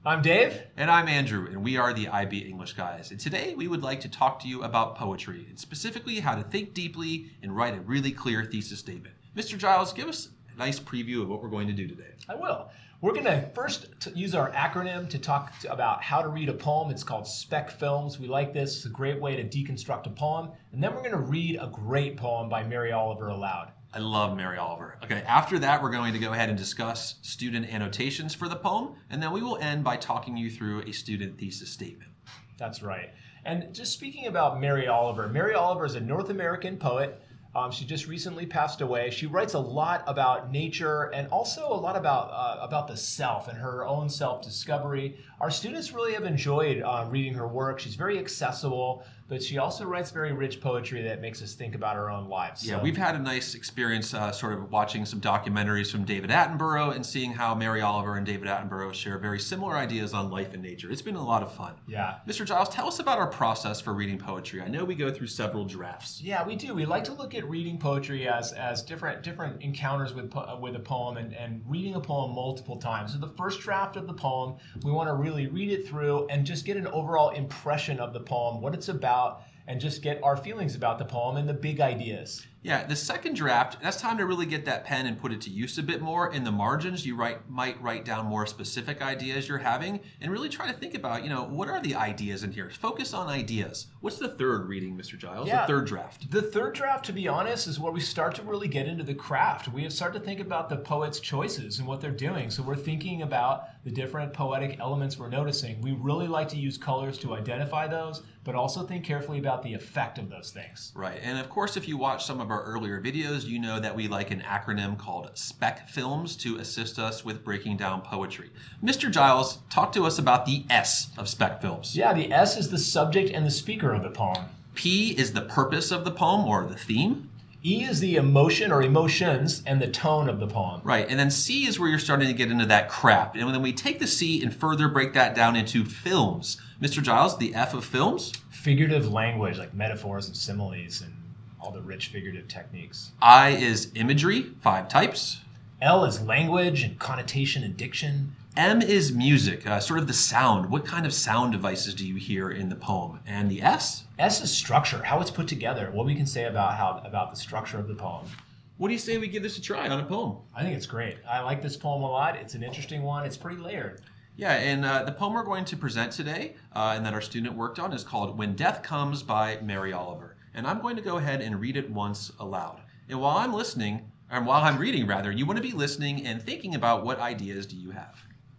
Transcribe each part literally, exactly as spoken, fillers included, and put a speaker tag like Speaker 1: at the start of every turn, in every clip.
Speaker 1: I'm Dave.
Speaker 2: And I'm Andrew, and we are the I B English guys. And today we would like to talk to you about poetry, and specifically how to think deeply and write a really clear thesis statement. Mister Giles, give us a nice preview of what we're going to do today.
Speaker 1: I will. We're going to first use our acronym to talk to about how to read a poem. It's called SPECFILMS. We like this. It's a great way to deconstruct a poem. And then we're going to read a great poem by Mary Oliver aloud.
Speaker 2: I love Mary Oliver. Okay, after that, we're going to go ahead and discuss student annotations for the poem, and then we will end by talking you through a student thesis statement.
Speaker 1: That's right. And just speaking about Mary Oliver, Mary Oliver is a North American poet. Um, she just recently passed away. She writes a lot about nature and also a lot about uh, about the self and her own self-discovery. Our students really have enjoyed uh, reading her work. She's very accessible, but she also writes very rich poetry that makes us think about our own lives.
Speaker 2: Yeah,
Speaker 1: so.
Speaker 2: We've had a nice experience uh, sort of watching some documentaries from David Attenborough and seeing how Mary Oliver and David Attenborough share very similar ideas on life and nature. It's been a lot of fun.
Speaker 1: Yeah.
Speaker 2: Mister Giles, tell us about our process for reading poetry. I know we go through several drafts.
Speaker 1: Yeah, we do. We like to look at reading poetry as as different different encounters with po with a poem and, and reading a poem multiple times. So the first draft of the poem, we want to really read it through and just get an overall impression of the poem, what it's about, and just get our feelings about the poem and the big ideas.
Speaker 2: Yeah, the second draft, that's time to really get that pen and put it to use a bit more. In the margins, you write, might write down more specific ideas you're having and really try to think about, you know, what are the ideas in here? Focus on ideas. What's the third reading, Mister Giles?
Speaker 1: Yeah,
Speaker 2: the third draft.
Speaker 1: The third draft, to be honest, is where we start to really get into the craft. We have started to think about the poet's choices and what they're doing. So we're thinking about the different poetic elements we're noticing. We really like to use colors to identify those, but also think carefully about the effect of those things.
Speaker 2: Right, and of course, if you watch some of our earlier videos, you know that we like an acronym called SPECFILMS to assist us with breaking down poetry. Mister Giles, talk to us about the S of SPECFILMS.
Speaker 1: Yeah, the S is the subject and the speaker of the poem.
Speaker 2: P is the purpose of the poem or the theme.
Speaker 1: E is the emotion or emotions and the tone of the poem.
Speaker 2: Right, and then C is where you're starting to get into that craft. And then we take the C and further break that down into films. Mister Giles, the F of films?
Speaker 1: Figurative language, like metaphors and similes and all the rich figurative techniques.
Speaker 2: I is imagery, five types.
Speaker 1: L is language and connotation and diction.
Speaker 2: M is music, uh, sort of the sound. What kind of sound devices do you hear in the poem? And the S?
Speaker 1: S is structure, how it's put together, what we can say about how about the structure of the poem.
Speaker 2: What do you say we give this a try on a poem?
Speaker 1: I think it's great. I like this poem a lot. It's an interesting one. It's pretty layered.
Speaker 2: Yeah, and uh, the poem we're going to present today uh, and that our student worked on is called When Death Comes by Mary Oliver. And I'm going to go ahead and read it once aloud. And while I'm listening, or while I'm reading rather, you want to be listening and thinking about what ideas do you have.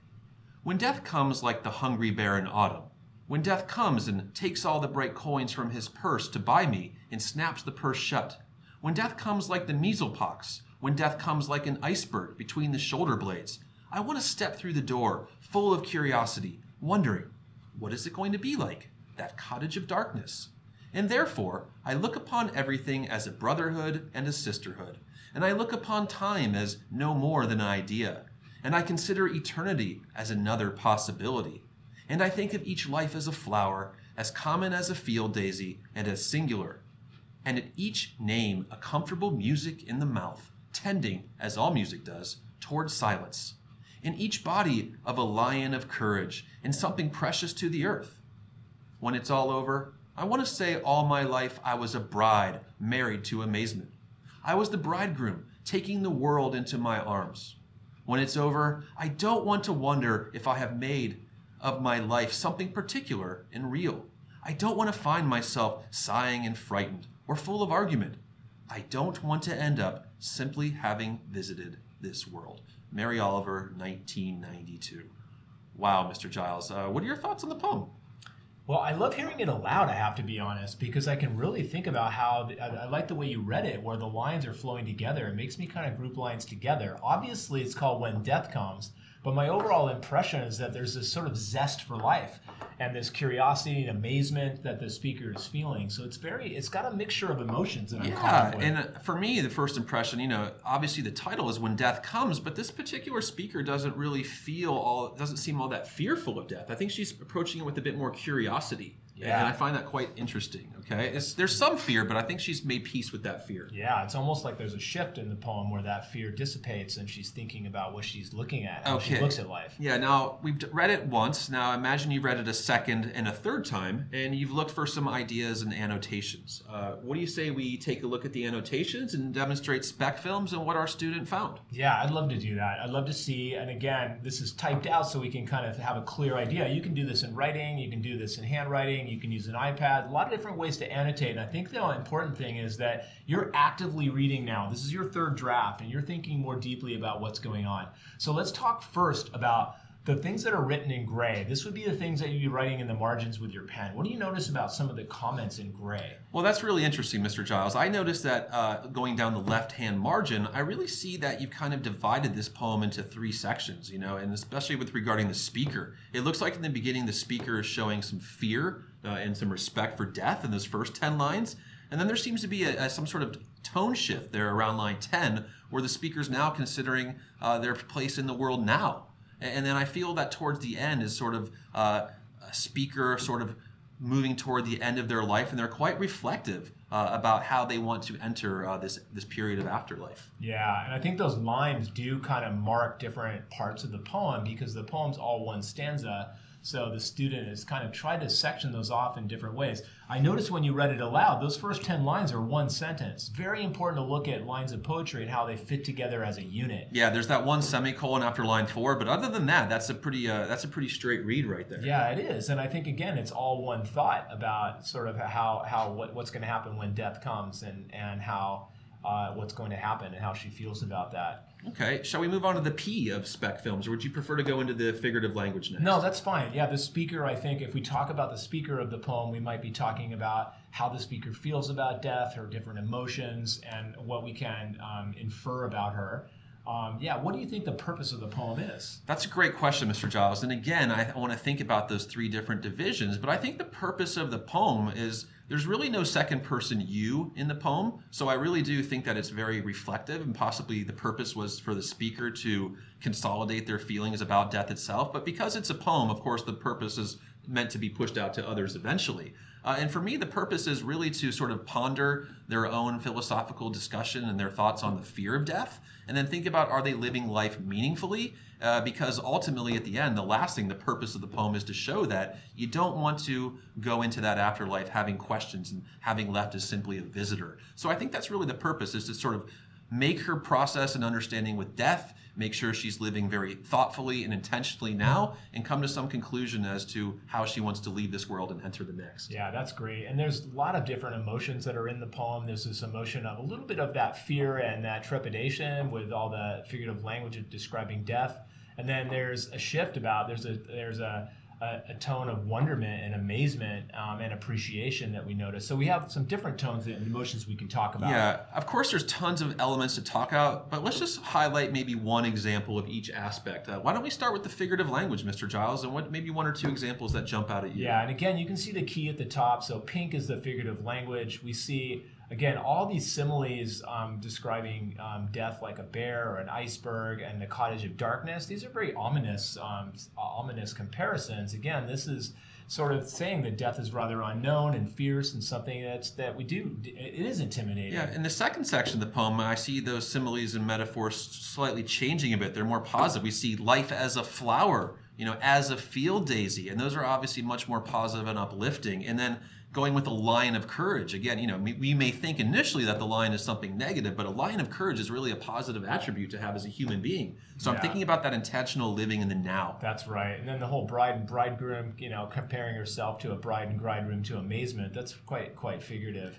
Speaker 2: When death comes like the hungry bear in autumn, when death comes and takes all the bright coins from his purse to buy me and snaps the purse shut, when death comes like the measles pox, when death comes like an iceberg between the shoulder blades, I want to step through the door full of curiosity, wondering, what is it going to be like, that cottage of darkness? And therefore, I look upon everything as a brotherhood and a sisterhood, and I look upon time as no more than an idea, and I consider eternity as another possibility, and I think of each life as a flower, as common as a field daisy, and as singular, and at each name a comfortable music in the mouth, tending, as all music does, towards silence, in each body of a lion of courage, and something precious to the earth. When it's all over, I want to say all my life I was a bride married to amazement. I was the bridegroom taking the world into my arms. When it's over, I don't want to wonder if I have made of my life something particular and real. I don't want to find myself sighing and frightened or full of argument. I don't want to end up simply having visited this world. Mary Oliver, nineteen ninety-two. Wow, Mister Giles, uh, what are your thoughts on the poem?
Speaker 1: Well, I love hearing it aloud, I have to be honest, because I can really think about how, I, I like the way you read it, where the lines are flowing together. It makes me kind of group lines together. Obviously, it's called When Death Comes, but my overall impression is that there's this sort of zest for life. and this curiosity and amazement that the speaker is feeling. So it's very, it's got a mixture of emotions that I'm caught
Speaker 2: Yeah,
Speaker 1: up with.
Speaker 2: and for me, the first impression, you know, obviously the title is When Death Comes, but this particular speaker doesn't really feel all, doesn't seem all that fearful of death. I think she's approaching it with a bit more curiosity.
Speaker 1: Yeah.
Speaker 2: And I find that quite interesting, okay? It's, there's some fear, but I think she's made peace with that fear.
Speaker 1: Yeah, it's almost like there's a shift in the poem where that fear dissipates and she's thinking about what she's looking at, how
Speaker 2: Okay.
Speaker 1: she looks at life.
Speaker 2: Yeah, now we've read it once. Now imagine you've read it a second and a third time, and you've looked for some ideas and annotations. Uh, what do you say we take a look at the annotations and demonstrate spec films and what our student found?
Speaker 1: Yeah, I'd love to do that. I'd love to see, and again, this is typed out so we can kind of have a clear idea. You can do this in writing, you can do this in handwriting, you can use an iPad, a lot of different ways to annotate. And I think the important thing is that you're actively reading now. This is your third draft, and you're thinking more deeply about what's going on. So let's talk first about the things that are written in gray. This would be the things that you'd be writing in the margins with your pen. What do you notice about some of the comments in gray?
Speaker 2: Well, that's really interesting, Mister Giles. I noticed that uh, going down the left-hand margin, I really see that you've kind of divided this poem into three sections, you know, and especially with regarding the speaker. It looks like in the beginning the speaker is showing some fear uh, and some respect for death in those first ten lines. And then there seems to be a, a, some sort of tone shift there around line ten, where the speaker's now considering uh, their place in the world now. And then I feel that towards the end is sort of uh, a speaker sort of moving toward the end of their life, and they're quite reflective uh, about how they want to enter uh, this this period of afterlife.
Speaker 1: Yeah, and I think those lines do kind of mark different parts of the poem because the poem's all one stanza. So the student has kind of tried to section those off in different ways. I noticed when you read it aloud, those first ten lines are one sentence. Very important to look at lines of poetry and how they fit together as a unit.
Speaker 2: Yeah, there's that one semicolon after line four, but other than that, that's a pretty uh, that's a pretty straight read right there.
Speaker 1: Yeah, it is, and I think again, it's all one thought about sort of how how what, what's going to happen when death comes, and and how uh, what's going to happen and how she feels about that.
Speaker 2: Okay, shall we move on to the P of spec films, or would you prefer to go into the figurative language next?
Speaker 1: No, that's fine. Yeah, the speaker, I think if we talk about the speaker of the poem, we might be talking about how the speaker feels about death, her different emotions, and what we can um, infer about her. Um, yeah, what do you think the purpose of the poem is?
Speaker 2: That's a great question, Mister Giles. And again, I want to think about those three different divisions, but I think the purpose of the poem is there's really no second person you in the poem. So I really do think that it's very reflective, and possibly the purpose was for the speaker to consolidate their feelings about death itself. But because it's a poem, of course, the purpose is meant to be pushed out to others eventually. Uh, and for me, the purpose is really to sort of ponder their own philosophical discussion and their thoughts on the fear of death, and then think about, are they living life meaningfully? Uh, because ultimately, at the end, the last thing, the purpose of the poem is to show that you don't want to go into that afterlife having questions and having left as simply a visitor. So I think that's really the purpose, is to sort of make her process and understanding with death, make sure she's living very thoughtfully and intentionally now, and come to some conclusion as to how she wants to leave this world and enter the next.
Speaker 1: Yeah, that's great. And there's a lot of different emotions that are in the poem. There's this emotion of a little bit of that fear and that trepidation with all the figurative language of describing death. And then there's a shift about, there's a there's a, a, a tone of wonderment and amazement um, and appreciation that we notice. So we have some different tones and emotions we can talk about.
Speaker 2: Yeah, of course there's tons of elements to talk about, but let's just highlight maybe one example of each aspect. Uh, why don't we start with the figurative language, Mister Giles, and what maybe one or two examples that jump out at you?
Speaker 1: Yeah, and again, you can see the key at the top. So pink is the figurative language. We see, again, all these similes um, describing um, death, like a bear or an iceberg and the cottage of darkness. These are very ominous, um, ominous comparisons. Again, this is sort of saying that death is rather unknown and fierce and something that's that we do. It is intimidating.
Speaker 2: Yeah, in the second section of the poem, I see those similes and metaphors slightly changing a bit. They're more positive. We see life as a flower, you know, as a field daisy, and those are obviously much more positive and uplifting. And then going with a lion of courage. Again, you know, we may think initially that the lion is something negative, but a lion of courage is really a positive attribute to have as a human being. So yeah. I'm thinking about that intentional living in the now.
Speaker 1: That's right. And then the whole bride and bridegroom, you know, comparing herself to a bride and bridegroom to amazement, that's quite quite figurative.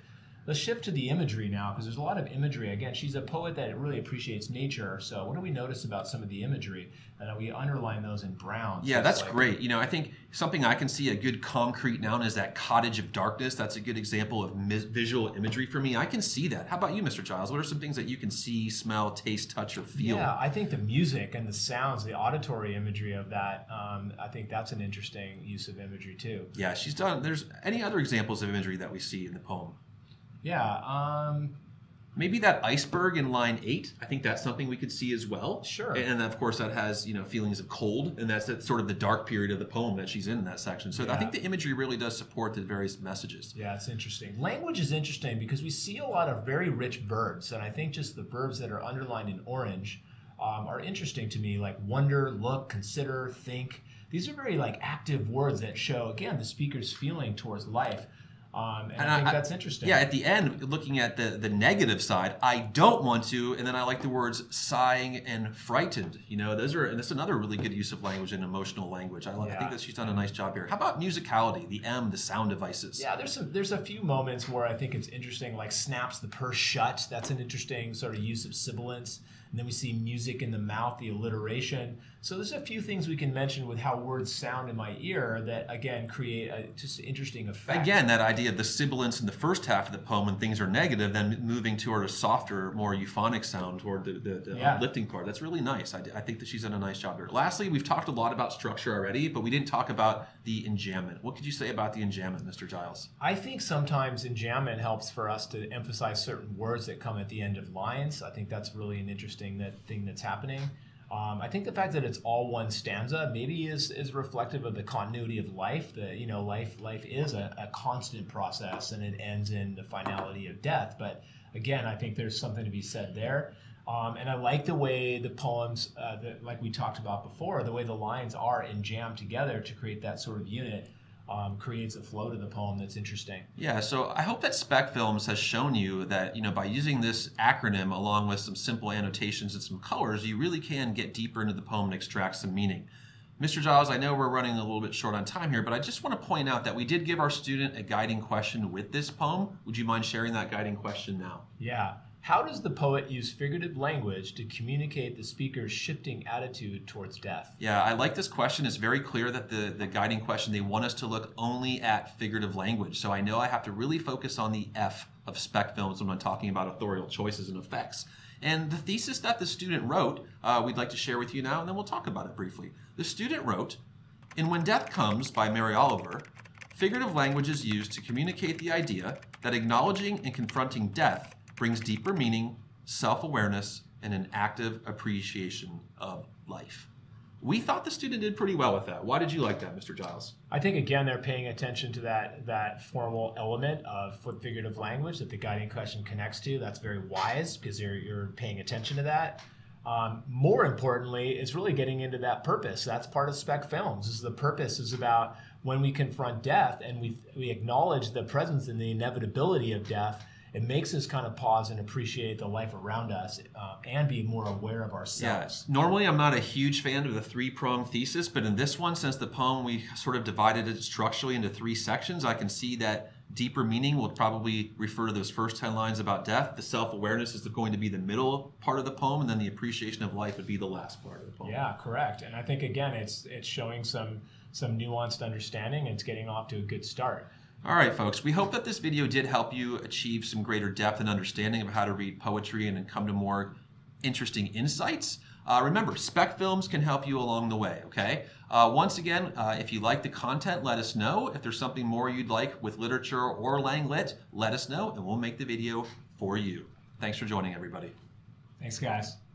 Speaker 1: let's shift to the imagery now, because there's a lot of imagery. Again, she's a poet that really appreciates nature. So what do we notice about some of the imagery? And we underline those in brown.
Speaker 2: Yeah,
Speaker 1: so
Speaker 2: that's
Speaker 1: like,
Speaker 2: great. You know, I think something I can see a good concrete noun is that cottage of darkness. That's a good example of visual imagery for me. I can see that. How about you, Mister Giles? What are some things that you can see, smell, taste, touch, or feel?
Speaker 1: Yeah, I think the music and the sounds, the auditory imagery of that, um, I think that's an interesting use of imagery too.
Speaker 2: Yeah, she's done. There's any other examples of imagery that we see in the poem?
Speaker 1: Yeah. Um,
Speaker 2: Maybe that iceberg in line eight. I think that's something we could see as well.
Speaker 1: Sure.
Speaker 2: And of course that has, you know, feelings of cold, and that's, that's sort of the dark period of the poem that she's in, in that section. So
Speaker 1: yeah.
Speaker 2: I think the imagery really does support the various messages.
Speaker 1: Yeah, it's interesting. Language is interesting because we see a lot of very rich verbs, and I think just the verbs that are underlined in orange um, are interesting to me, like wonder, look, consider, think. These are very like active words that show, again, the speaker's feeling towards life. Um, and, and I think I, that's interesting.
Speaker 2: Yeah, at the end, looking at the, the negative side, I don't want to, and then I like the words sighing and frightened. You know, those are, and that's another really good use of language and emotional language. I, yeah. I think that she's done a nice job here. How about musicality, the M, the sound devices?
Speaker 1: Yeah, there's some, there's a few moments where I think it's interesting, like snaps the purse shut. That's an interesting sort of use of sibilance. And then we see music in the mouth, the alliteration. So there's a few things we can mention with how words sound in my ear that, again, create a just interesting effect.
Speaker 2: Again, that idea of the sibilance in the first half of the poem when things are negative, then moving toward a softer, more euphonic sound toward the, the, the
Speaker 1: yeah.
Speaker 2: uplifting part. That's really nice. I, I think that she's done a nice job here. Lastly, we've talked a lot about structure already, but we didn't talk about the enjambment. What could you say about the enjambment, Mister Giles?
Speaker 1: I think sometimes enjambment helps for us to emphasize certain words that come at the end of lines. I think that's really an interesting that thing that's happening. Um, I think the fact that it's all one stanza maybe is is reflective of the continuity of life. The you know life life is a, a constant process, and it ends in the finality of death. But again, I think there's something to be said there. Um, and I like the way the poems, uh, the, like we talked about before, the way the lines are enjambed together to create that sort of unit. Um, creates a flow to the poem that's interesting.
Speaker 2: Yeah, so I hope that SPECFILMS has shown you that, you know, by using this acronym along with some simple annotations and some colors, you really can get deeper into the poem and extract some meaning. Mister Giles, I know we're running a little bit short on time here, but I just want to point out that we did give our student a guiding question with this poem. Would you mind sharing that guiding question now?
Speaker 1: Yeah. How does the poet use figurative language to communicate the speaker's shifting attitude towards death?
Speaker 2: Yeah, I like this question. It's very clear that the, the guiding question, they want us to look only at figurative language. So I know I have to really focus on the F of SPECFILMS when I'm talking about authorial choices and effects. And the thesis that the student wrote, uh, we'd like to share with you now, and then we'll talk about it briefly. The student wrote, in When Death Comes by Mary Oliver, figurative language is used to communicate the idea that acknowledging and confronting death brings deeper meaning, self-awareness, and an active appreciation of life. We thought the student did pretty well with that. Why did you like that, Mister Giles?
Speaker 1: I think, again, they're paying attention to that, that formal element of figurative language that the guiding question connects to. That's very wise because you're, you're paying attention to that. Um, more importantly, it's really getting into that purpose. That's part of SPECFILMS. Is the purpose is about when we confront death and we, we acknowledge the presence and the inevitability of death, it makes us kind of pause and appreciate the life around us uh, and be more aware of ourselves.
Speaker 2: Yeah. Normally, I'm not a huge fan of the three-pronged thesis, but in this one, since the poem, we sort of divided it structurally into three sections, I can see that deeper meaning will probably refer to those first ten lines about death. The self-awareness is going to be the middle part of the poem, and then the appreciation of life would be the last part of the poem.
Speaker 1: Yeah, correct. And I think, again, it's, it's showing some, some nuanced understanding, and it's getting off to a good start.
Speaker 2: All right, folks, we hope that this video did help you achieve some greater depth and understanding of how to read poetry and then come to more interesting insights. Uh, remember, SPECFILMS can help you along the way, okay? Uh, once again, uh, if you like the content, let us know. If there's something more you'd like with literature or Langlit, let us know, and we'll make the video for you. Thanks for joining, everybody.
Speaker 1: Thanks, guys.